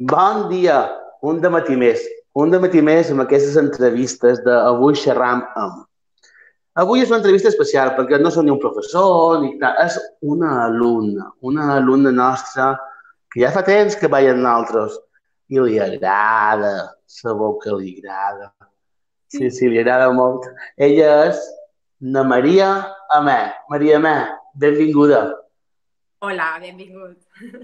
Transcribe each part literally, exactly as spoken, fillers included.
Bon dia, un dematí més. Un dematí més amb aquestes entrevistes d'Avui xerram amb. Avui és una entrevista especial perquè no som ni un professor ni tal, és una alumna, una alumna nostra que ja fa temps que veiem nosaltres i li agrada, sabeu que li agrada. Sí, sí, li agrada molt. Ella és na Maria Amè. Maria Amè, benvinguda. Hola, benvingut.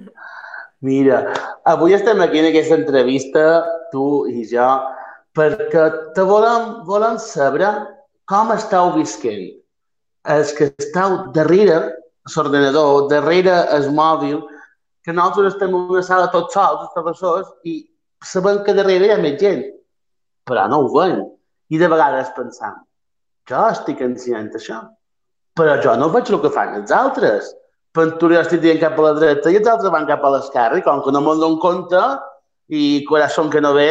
Mira, avui estem aquí en aquesta entrevista, tu i jo, perquè te volem, volem saber com esteu visquent. Els que esteu darrere l'ordenador, darrere el mòbil, que nosaltres estem en una sala tots sols, els professors, i sabem que darrere hi ha més gent, però no ho veiem. I de vegades pensam, jo estic ensenyant això, però jo no veig el que fan els altres. Però tu jo estic dient cap a la dreta i els altres van cap a l'esquerra, i com que no me'n dono compte, i corazón que no ve,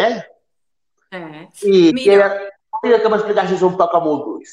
Eh, i mira, queria que m'explicassis un poc com ho duis.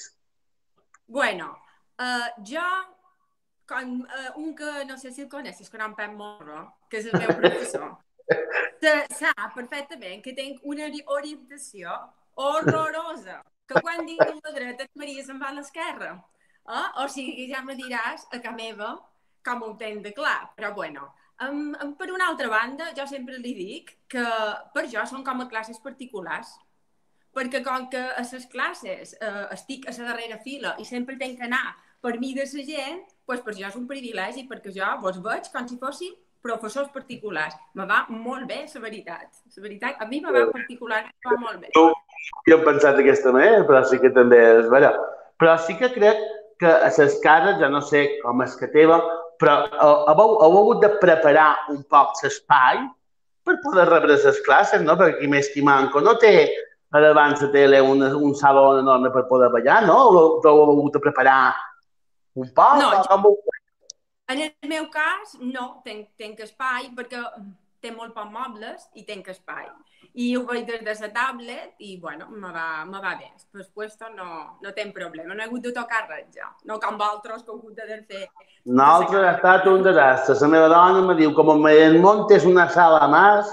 bueno, eh, jo, con, eh, un que no sé si el coneixes, que en Pep Morro, que és el meu professor, se- sap perfectament que tinc una ori- orientació horrorosa, que quan dic a la dreta, Maria se'n va a l'esquerra. Eh? O sigui que ja me diràs, a casa meva, com ho tenc de clar. Però bueno, um, um, per una altra banda, jo sempre li dic que per jo són com a classes particulars, perquè com que a les classes eh, estic a la darrera fila i sempre tenc que anar per mi de la gent, doncs per jo és un privilegi, perquè jo vos veig com si fossin professors particulars. Me va molt bé, la veritat. La veritat, a mi me va particularment me va molt bé. No ho he pensat d'aquesta manera, però sí que també és vera. Però sí que crec que a les cases, ja no sé com és que teva, però heu, heu hagut de preparar un poc l'espai per poder rebre les classes, no? Perquè qui més qui manco no té a davant la tele un, un saló enorme per poder ballar, no? O heu hagut de preparar un poc? No, O com ho... en el meu cas, no, tenc, tenc espai, perquè té molt pocs mobles i tenc espai. I ho veig des de la tablet i, bueno, me va, me va bé. Per supuesto, no, no tenc problema. No he hagut de tocar res, ja. No com altres que he hagut de fer tota la Nosaltres ha casa. estat un desastre. La meva dona em diu, com me montes una sala més...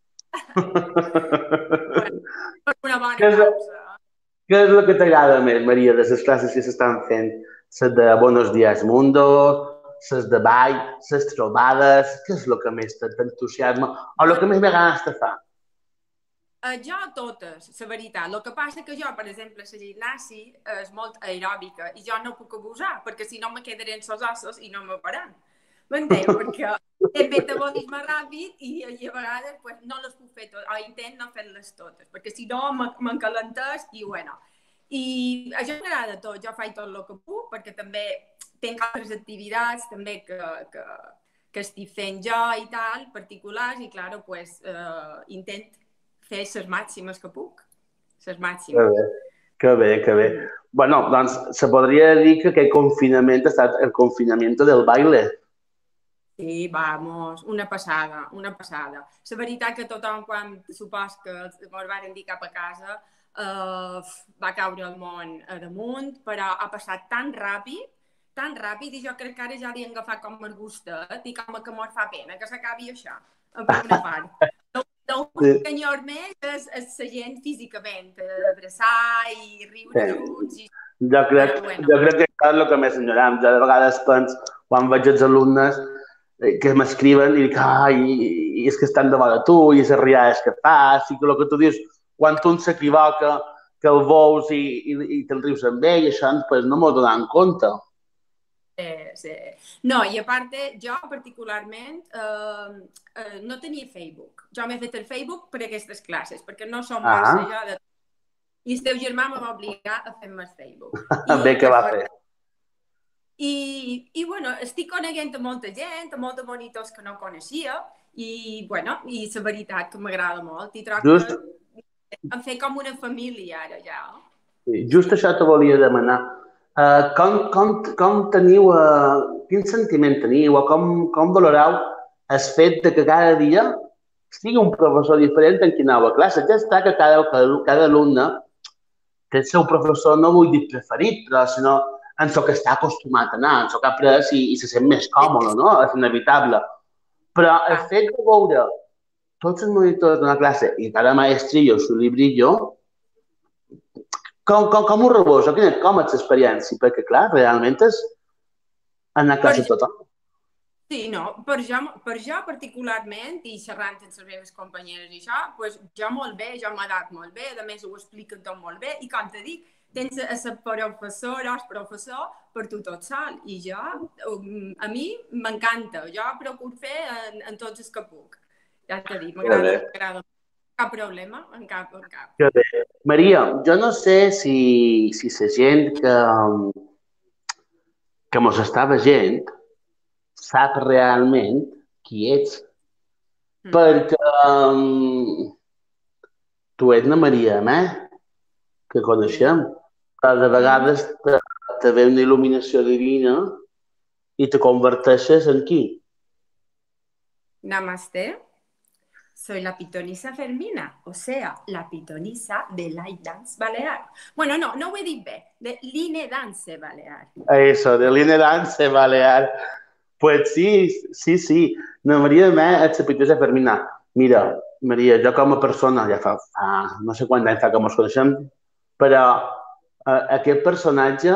Bueno, per una Què bona és, causa. què és el que t'agrada més, Maria, de les classes que s'estan fent? Les de Buenos Días Mundo, les de ball, les trobades... Què és el que més t'entusiasma o el Bueno, que més ganes te fa? Uh, jo totes, la veritat. El que passa que jo, per exemple, la gimnasi és molt aeròbica i jo no puc abusar, perquè si no me quedaré en els ossos i no me faran. M'entens? Perquè el metabolisme ràpid i, i a vegades pues, no les puc fer totes, o intent no fer-les totes, perquè si no m'encalentès i bueno. I a jo m'agrada tot, jo faig tot el que puc, perquè també tinc altres activitats també que, que, que estic fent jo i tal, particulars, i claro, pues, eh, intent fer les màximes que puc. Les Que màximes. bé, que bé, que bé. Mm. Bueno, doncs se podria dir que aquest confinament ha estat el confinament del baile. Sí, vamos, una passada, una passada. La veritat que tothom, quan supos que ens van dir cap a casa, eh, va caure el món a damunt, però ha passat tan ràpid, tan ràpid, i jo crec que ara ja li han agafat com el gustet i com que mos fa pena que s'acabi això, per una part. L'únic Sí. que enyor més és, és la gent físicament, abraçar i riure Sí. junts, i... Jo crec, però bueno. jo crec que això és el que més enyoram. Jo de vegades penso, quan veig els alumnes eh, que m'escriuen i dic, ai, i és que estan de vora tu, i les riades que fas, i que el que tu dius, quan un s'equivoca, que el veus i, i, i te'n rius amb ell, això pues, no m'ho donant compte. Eh, sí. No, i a part, jo particularment eh, eh, no tenia Facebook. Jo m'he fet el Facebook per aquestes classes, perquè no som massa Ah, jo de... I el teu germà me va obligar a fer-me el Facebook. I, bé que pues, va per... fer. I, I, bueno, estic coneguent a molta gent, a molts monitors que no coneixia, i, bueno, i la veritat que m'agrada molt. I troc que Just, em fer com una família ara, ja. just Sí. això te volia demanar. Uh, com, com, com teniu, uh, quin sentiment teniu o com, com valoreu el fet de que cada dia sigui un professor diferent en quina nova classe? Ja està que cada, cada, cada alumne té el seu professor, no vull dir preferit, però sinó en el que està acostumat a anar, en el que ha après i, i se sent més còmode, no? És inevitable. Però el fet de veure tots els monitors d'una classe i cada maestrillo su librillo, com, com, com ho rebosa? Quina, com és l'experiència? Perquè, clar, realment és anar a Per classe jo, total. sí, no, per jo, per jo particularment, i xerrant amb les meves companyeres i això, pues, jo molt bé, jo m'ha dat molt bé, a més ho expliquen tot molt bé, i com te dic, tens a la professora o el professor per tu tot sol, i jo, a mi m'encanta, jo procuro fer en, en tots els que puc. Ja t'he dit, m'agrada, m'agrada. Cap problema, en cap, en cap. Que bé. Maria, jo no sé si, si la gent que, que mos està veient sap realment qui ets. Mm. Perquè um, tu ets una Maria Amé, que coneixem. Sí. De vegades te, te ve una il·luminació divina i te converteixes en qui? Namaste. Soy la pitonisa Fermina, o sea, la pitonisa de Light Dance Balear. Bueno, no, no ho he dit bé, de Line Dance Balear. Eso, de Line Dance Balear. Pues sí, sí, sí. No, Maria Amé és la pitonisa Fermina. Mira, Maria, jo com a persona, ja fa, fa no sé quant anys fa que ens coneixem, però eh, aquest personatge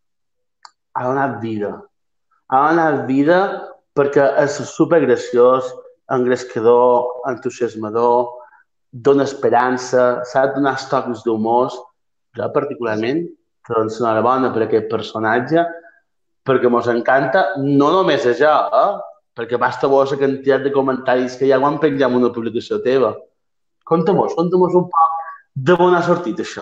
ha donat vida. Ha donat vida perquè és supergraciós, engrescador, entusiasmador, dona esperança, sap donar tocs d'humor. Jo, particularment, doncs, enhorabona per aquest personatge, perquè mos encanta, no només això, eh? Perquè basta veure la quantitat de comentaris que hi ha quan pengem una publicació teva. Conta-mos, conta-mos un poc de on ha sortit això.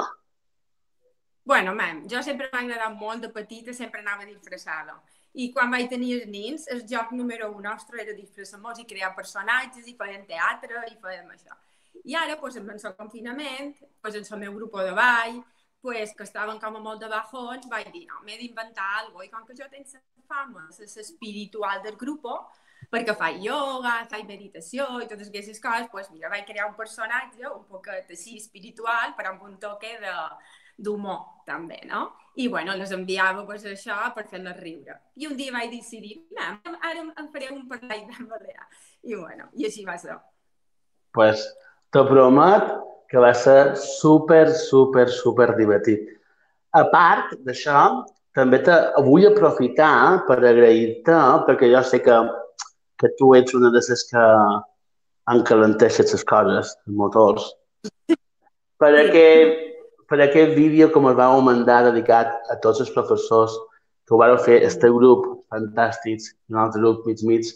Bueno, man, jo sempre m'ha agradat molt, de petita sempre anava disfressada. I quan vaig tenir els nins, el joc número un nostre era disfressar-nos i crear personatges, i fèiem teatre, i fèiem això. I ara, pues, en el confinament, pues, en el meu grup de ball, pues, que estaven com a molt de bajons, vaig dir, no, m'he d'inventar alguna cosa. I com que jo tinc la fama, la espiritual del grup, perquè faig yoga, faig meditació i totes aquestes coses, pues, mira, vaig crear un personatge un poquet així espiritual, però amb un toque de d'humor, també, no? I, bueno, les enviava, pues, això per fer-les riure. I un dia vaig decidir, no, ara em faré un parell de balear. I, bueno, i així va ser. Pues, te promet que va ser super, super, super divertit. A part d'això, també te vull aprofitar per agrair-te, perquè jo sé que, que tu ets una de les que encalenteixes les coses, els motors. Per aquest, per aquest vídeo que ens vau mandar dedicat a tots els professors que ho vau fer, el teu grup, fantàstics, i un altre grup, mig mig,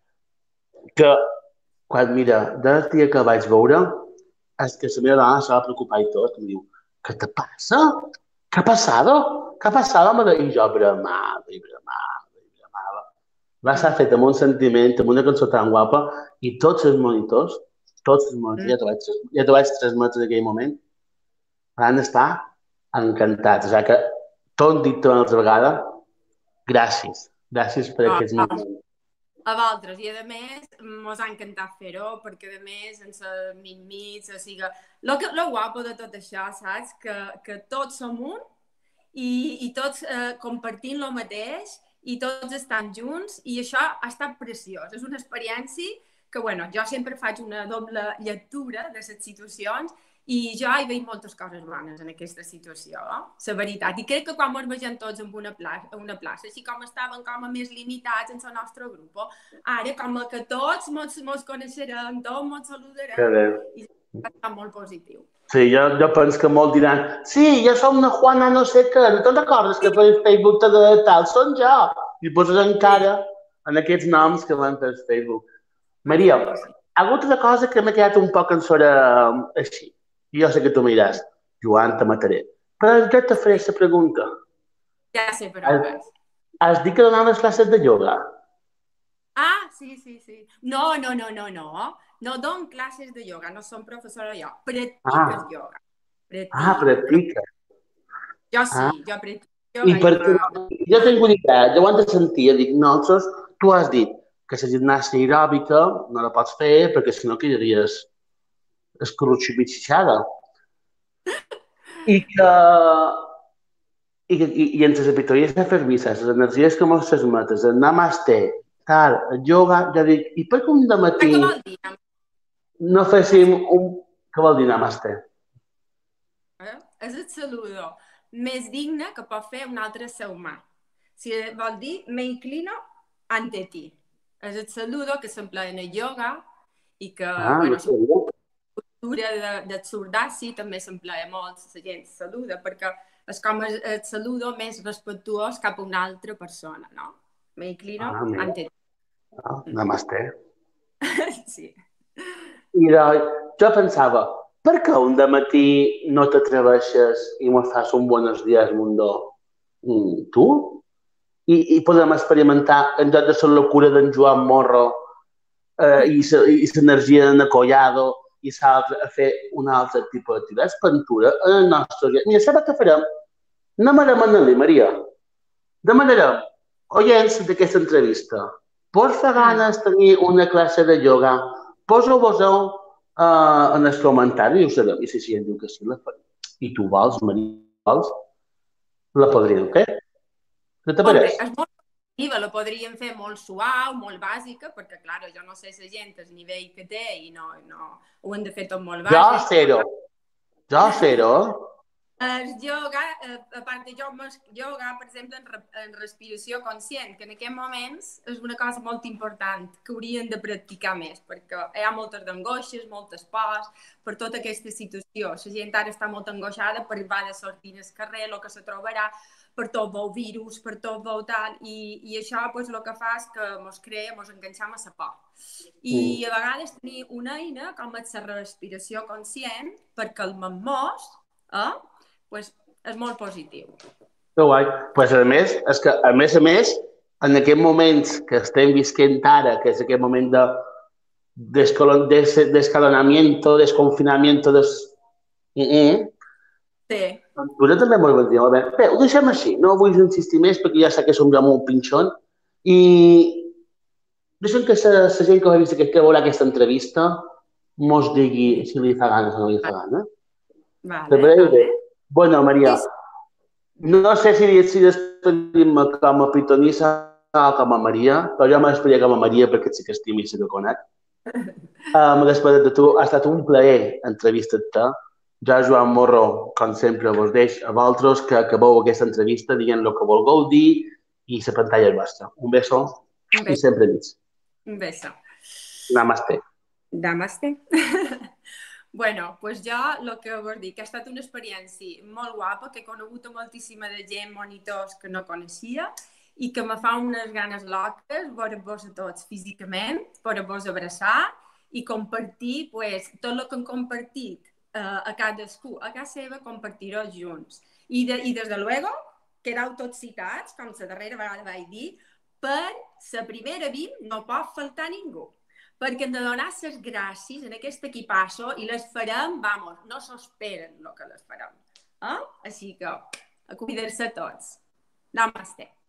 que quan, mira, del dia que vaig veure, és que la meva dona se va preocupar i tot, em diu, què te passa? Què ha passat? Què ha passat? I jo bramava, i bramava, i bramava. Va ser fet amb un sentiment, amb una cançó tan guapa, i tots els monitors, tots els monitors, ja t'ho vaig, ja t'ho vaig transmetre en aquell moment, van estar encantats. O sigui que, tot dit una altra vegada, gràcies. Gràcies per ah, aquests moments. A vosaltres. I, a més, ens ha encantat fer-ho, perquè, a més, en la mig-mig, o sigui... Lo, que, lo guapo de tot això, saps? Que, que tots som un i, i tots eh, compartint el mateix i tots estan junts i això ha estat preciós. És una experiència que, bueno, jo sempre faig una doble lectura de les situacions i jo hi veig moltes coses bones en aquesta situació, eh? La veritat. I crec que quan ens vegem tots en una plaça, una plaça, així com estaven com a més limitats en el nostre grup, ara com que tots ens coneixerem, tots ens saludarem, i està molt positiu. Sí, jo, jo penso que molts diran, sí, jo som una Juana no sé què, no te'n recordes que per Facebook te de tal, són jo. I poses encara en aquests noms que van fer Facebook. Maria, ha hagut una cosa que m'ha quedat un poc en sobre així. Jo sé que tu em diràs, Joan, te mataré. Però jo te faré la pregunta. Ja sé per on vas. Has dit que donaves classes de yoga? Ah, sí, sí, sí. No, no, no, no, no. No dono classes de yoga, no som professora jo. Practiques ah. yoga. Practiques. Ah, practiques. Jo sí, ah. jo practico yoga. I perquè no, jo tinc una idea, jo ho han de sentir, dic, no, tu has dit que la gimnàstica aeròbica no la pots fer perquè si no quedaries escorrutxipitxada. I que i, i, i entre les victòries de Fermisa, les energies que mos transmetes, el namaste, tal, el yoga, ja dic, i per què un de matí... no féssim un... Què vol dir namaste? Eh? És el saludo més digne que pot fer un altre ser humà. Si vol dir, me inclino ante ti. És el saludo que s'emplega en el yoga i que, Ah, no bueno, sabia. la cultura de, del surdasi també s'emplega molt, la gent saluda, perquè és com el, el saludo més respectuós cap a una altra persona, no? Me inclino Ah, mira. ante ti. Ah, namaste. Sí. I de, jo pensava, per què un de matí no t'atreveixes i me fas un buenos días, mundo? Mm, tu? I, I podem experimentar, en lloc de la locura d'en Joan Morro eh, i l'energia d'en Collado i l'altre, a fer un altre tipus d'activitats, pintura, en el nostre dia. Mira, saps què farem? Demanarem a Nelly, Maria. Demanarem, oients d'aquesta entrevista, porfa ganes tenir una classe de yoga, poseu-vos-ho uh, en els comentaris i ho sabem. I si si gent diu que sí, la farem. I tu vols, Maria, vols, la podríem fer. Què te Hombre, pareix? és molt positiva, la podríem fer molt suau, molt bàsica, perquè, clar, jo no sé la gent el nivell que té i no, no ho hem de fer tot molt Jo bàsic. zero. Jo zero. El yoga, a part de yoga, yoga per exemple, en, re, en respiració conscient, que en aquests moments és una cosa molt important que haurien de practicar més, perquè hi ha moltes d'angoixes, moltes pors, per tota aquesta situació. La gent ara està molt angoixada per va de sortir al carrer, el que se trobarà, per tot el virus, per tot el tal, i, i això pues, el que fa és que ens crea, ens enganxam a la por. I a vegades tenir una eina com és la respiració conscient per calmar-nos, eh? Pues, és molt positiu. Que guai. Pues a més, és que a més a més, en aquests moments que estem visquent ara, que és aquest moment de descalonamiento, desconfinamiento, des... Mm -mm. Sí. Pues jo també m'ho vaig dir. Bé, ho deixem així, no vull insistir més perquè ja sé que som ja molt pinxon i deixem que la gent que ha vist que veurà aquesta entrevista mos digui si li fa ganes o no li fa ganes. Vale, vale. Bueno, Maria, no sé si, si despedim-me com a pitonissa o com a Maria, però jo m'esperia com a Maria perquè sí que estimo i sé que conec. Um, després de tu, ha estat un plaer entrevistar-te. Jo, Joan Morro, com sempre, vos deix a vosaltres que acabeu aquesta entrevista dient el que vulgueu dir i la pantalla és vostra. Un beso, un beso. I sempre dits. Un beso. Namaste. Namaste. Bueno, pues jo el que vos dic, que ha estat una experiència molt guapa, que he conegut moltíssima de gent, monitors que no coneixia i que me fa unes ganes loques veure-vos a tots físicament, veure-vos abraçar i compartir pues, tot el que hem compartit uh, a cadascú, a casa seva, compartir-ho junts. I, de, I des de luego, quedeu tots citats, com la darrera vegada vaig dir, per la primera vint no pot faltar ningú. Perquè hem de donar les gràcies en aquest equipasso i les farem, vamos, no s'esperen el que les farem. Eh? Així que, a cuidar-se tots. Namaste.